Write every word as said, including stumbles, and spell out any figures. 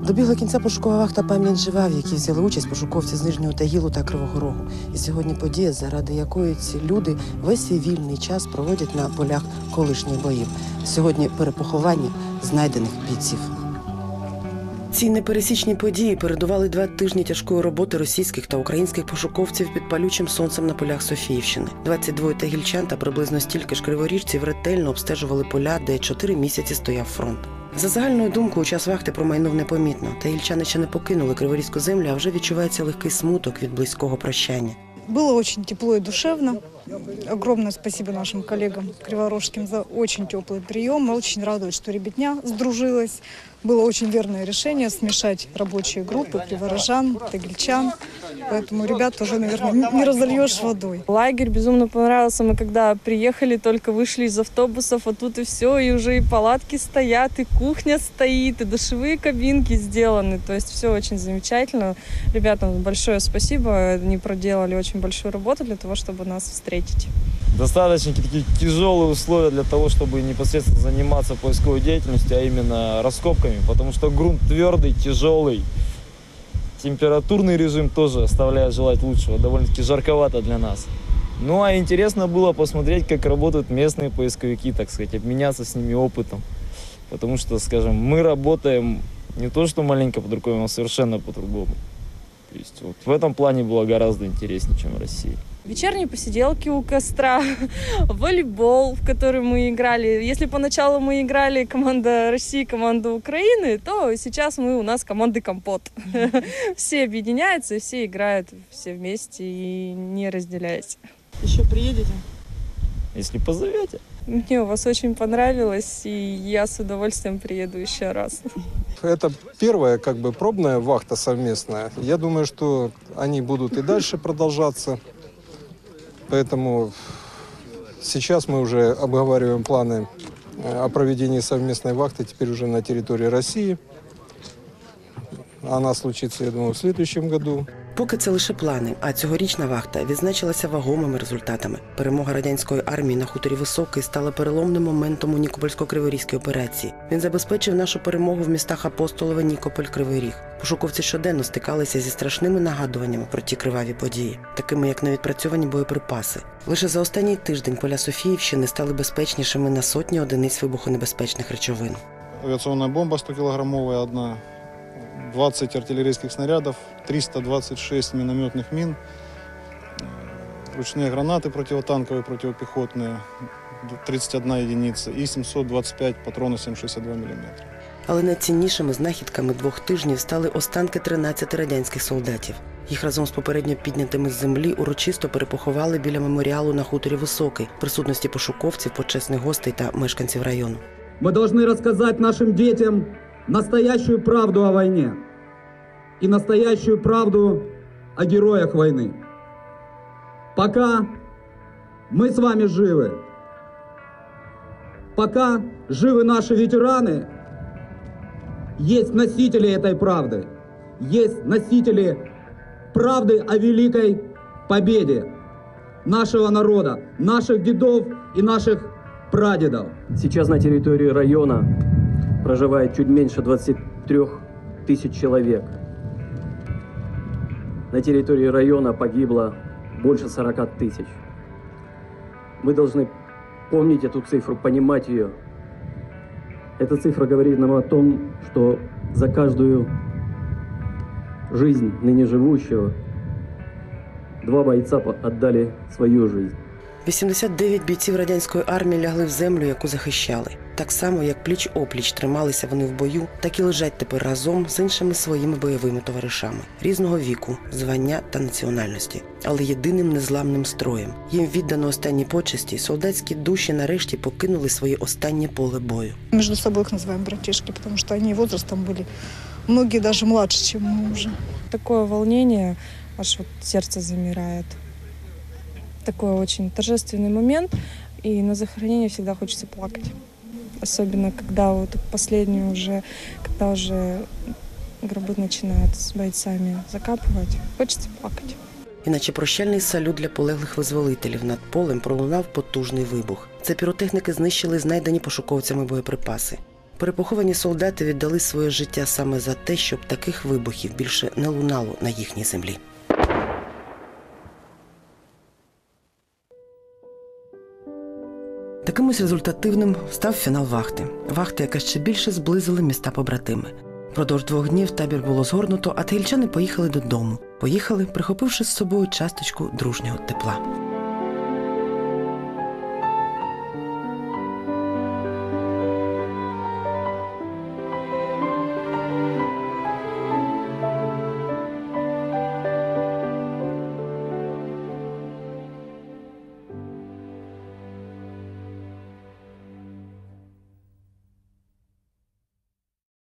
Добігла кінця пошукова вахта «Пам'ять жива», в якій взяли участь пошуковці з Нижнього Тагілу та Кривого Рогу. І сьогодні подія, заради якої ці люди весь свій вільний час проводять на полях колишніх боїв. Сьогодні перепоховання знайдених бійців. Ці непересічні події передували два тижні тяжкої роботи російських та українських пошуковців під палючим сонцем на полях Софіївщини. двадцять двоє тагільчан та приблизно стільки ж криворіжців ретельно обстежували поля, де чотири місяці стояв фронт. За загальною думкою, у час вахти промайнув непомітно. Тагільчани ще не покинули криворізьку землю, а вже відчувається легкий смуток від близького прощання. Было очень тепло и душевно. Огромное спасибо нашим коллегам криворожским за очень теплый прием. Мы очень радует, что ребятня сдружилась. Было очень верное решение смешать рабочие группы криворожан, тагильчан. Поэтому ребят тоже, наверное, не разольешь водой. Лагерь безумно понравился. Мы когда приехали, только вышли из автобусов, а тут и все, и уже и палатки стоят, и кухня стоит, и душевые кабинки сделаны. То есть все очень замечательно. Ребятам большое спасибо. Они проделали очень большую работу для того, чтобы нас встретить. Достаточно такие тяжелые условия для того, чтобы непосредственно заниматься поисковой деятельностью, а именно раскопками, потому что грунт твердый, тяжелый. Температурный режим тоже оставляет желать лучшего, довольно-таки жарковато для нас. Ну а интересно было посмотреть, как работают местные поисковики, так сказать, обменяться с ними опытом. Потому что, скажем, мы работаем не то что маленько по-другому, а совершенно по-другому. То есть вот в этом плане было гораздо интереснее, чем в России. Вечерние посиделки у костра, волейбол, в который мы играли. Если поначалу мы играли команда России, команда Украины, то сейчас мы у нас команда «Компот». Все объединяются, все играют все вместе и не разделяясь. Еще приедете? Если позовете. Мне у вас очень понравилось, и я с удовольствием приеду еще раз. Это первая как бы пробная вахта совместная. Я думаю, что они будут и дальше продолжаться. Поэтому сейчас мы уже обговариваем планы о проведении совместной вахты теперь уже на территории России. Она случится, я думаю, в следующем году. Поки це лише плани, а цьогорічна вахта відзначилася вагомими результатами. Перемога радянської армії на хуторі Високий стала переломним моментом у Нікопольсько-Криворізькій операції. Він забезпечив нашу перемогу в містах Апостолове, Нікополь, Кривий Ріг. Пошуковці щоденно стикалися зі страшними нагадуваннями про ті криваві події, такими як невідпрацьовані боєприпаси. Лише за останній тиждень поля Софіївщини стали безпечнішими на сотні одиниць вибухонебезпечних речовин. Авиационная бомба сто килограммовая одна, двадцать артиллерийских снарядов, триста двадцать шесть минометных мин, ручные гранаты противотанковые, противопехотные, тридцать одна единица и семьсот двадцать пять патронов семь шестьдесят два миллиметра. Але найціннішими знахідками двох тижнів стали останки тринадцяти радянських солдатів. Їх разом з попередньо піднятими з землі урочисто перепоховали біля меморіалу на хуторі Високий в присутності пошуковців, почесних гостей та мешканців району. Мы должны рассказать нашим детям настоящую правду о войне и настоящую правду о героях войны. Пока мы с вами живы, пока живы наши ветераны, есть носители этой правды, есть носители правды о великой победе нашего народа, наших дедов и наших прадедов. Сейчас на территории района проживает чуть меньше двадцати трёх тысяч человек. На территории района погибло больше сорока тысяч. Мы должны помнить эту цифру, понимать ее. Эта цифра говорит нам о том, что за каждую жизнь ныне живущего два бойца отдали свою жизнь. вісімдесят дев'ять бійців радянської армії лягли в землю, яку захищали. Так само, як пліч-опліч трималися вони в бою, так і лежать тепер разом з іншими своїми бойовими товаришами. Різного віку, звання та національності. Але єдиним незламним строєм. Їм віддано останні почесті, солдатські душі нарешті покинули своє останнє поле бою. Между собой их называем братишки, потому что они возрастом были, многие даже младше, чем мы уже. Такое волнение, аж вот сердце замирает. Такой очень торжественный момент, и на захоронение всегда хочется плакать. Особенно, когда вот последнюю уже, когда уже гробы начинают с бойцами закапывать, хочется плакать. Іначе прощальний салют для полеглих визволителів над полем пролунав потужний вибух. Це піротехніки знищили знайдені пошуковцями боєприпаси. Перепоховані солдати віддали своє життя саме за те, щоб таких вибухів більше не лунало на їхній землі. Таким ось результативним став фінал вахти. Вахти, яка ще більше зблизила міста-побратими. Продовж двох днів табір було згорнуто, а тагільчани поїхали додому. Поїхали, прихопивши з собою часточку дружнього тепла.